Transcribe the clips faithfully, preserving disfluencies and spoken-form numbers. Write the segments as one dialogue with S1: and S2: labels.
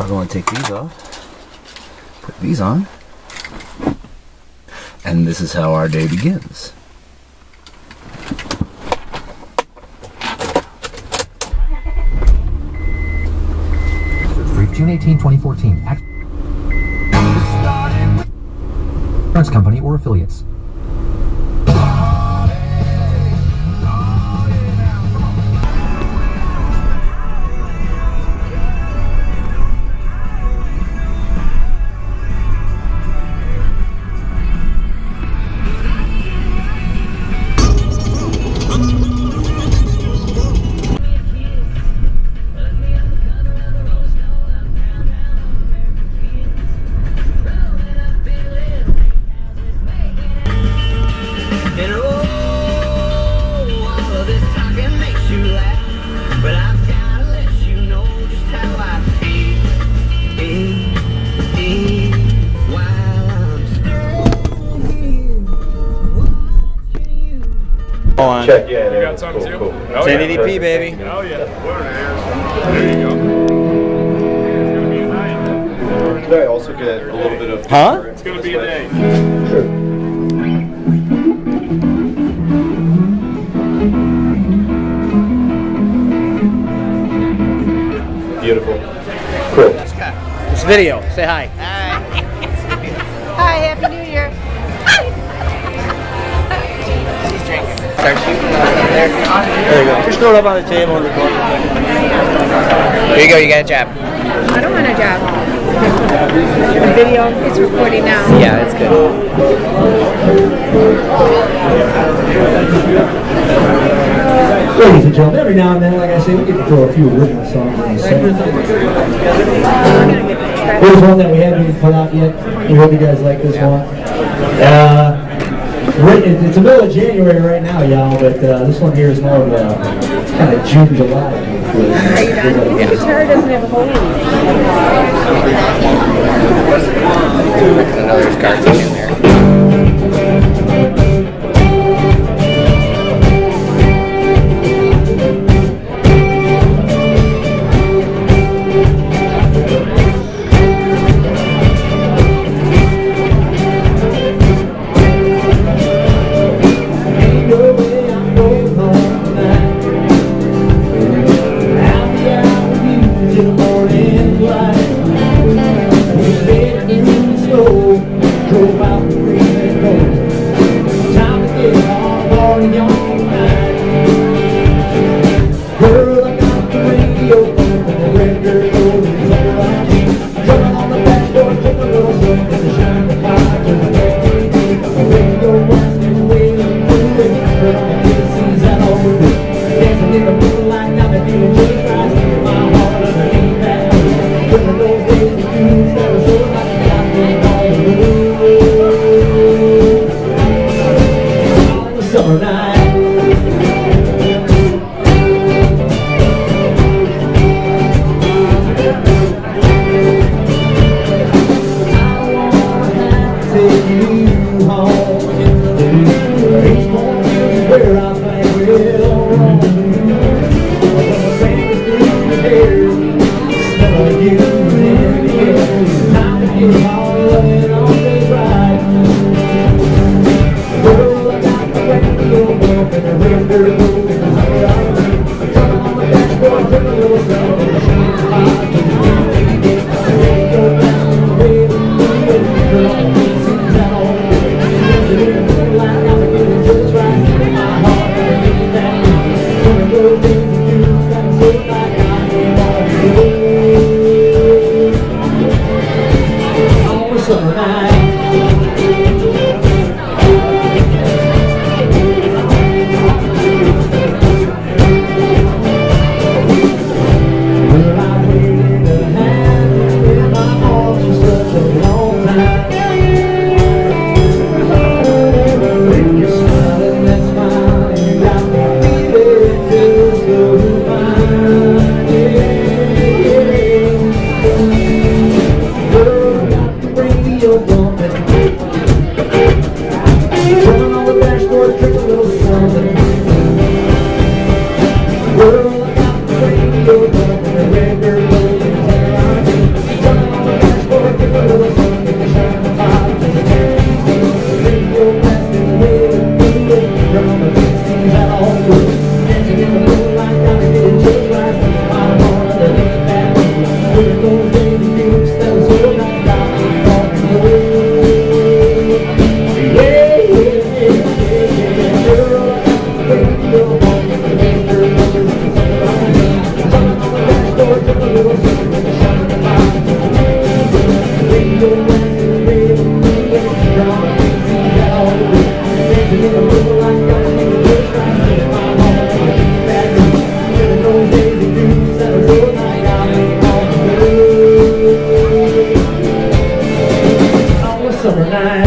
S1: going to take these off, put these on, and this is how our day begins.
S2: June eighteenth, twenty fourteen. Insurance company or affiliates.
S3: Check, yeah,
S4: you got something
S3: cool,
S4: too?
S3: cool.
S4: Oh,
S1: ten
S4: yeah.
S1: eighty p, baby.
S4: Oh, yeah. There you go. It's going to be a night.
S3: Could I also get a little bit of...
S1: Huh?
S4: It's going to be a day.
S3: Sure. Beautiful. Cool.
S1: It's video. Say hi.
S5: Hi. Hi, Happy New Year. She's drinking. Start shooting there.
S1: There you go. Just throw it up on the table and record.
S5: There you go, you got a job.
S6: I don't want a job. The video is recording now.
S5: Yeah, that's good.
S2: Ladies and gentlemen, every now and then, like I say, we get to throw a few original songs in the song. Here's one that we haven't even put out yet. We hope you guys like this one. Uh, it's the middle of January right now, y'all, but uh, this one here is more of a kind of June, July.
S6: Are you done? The guitar doesn't have a hole in it.
S5: Another cartridge in there.
S2: Summer night.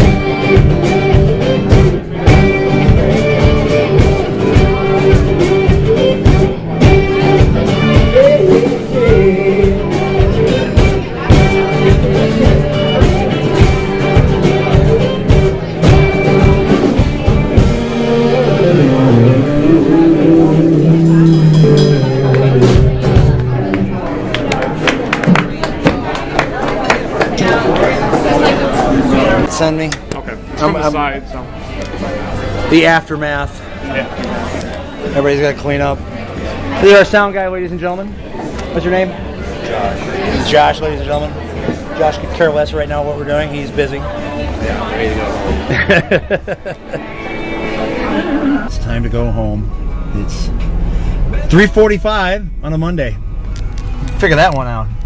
S1: Send me.
S4: Okay. It's from
S1: I'm-
S4: the
S1: I'm-
S4: side, so.
S1: The aftermath.
S4: Yeah.
S1: Everybody's got to clean up. This is our sound guy, ladies and gentlemen. What's your name? Josh. Josh, ladies and gentlemen. Josh could care less right now what we're doing. He's busy.
S3: Yeah, ready to go.
S1: It's time to go home. It's three forty-five on a Monday. Figure that one out.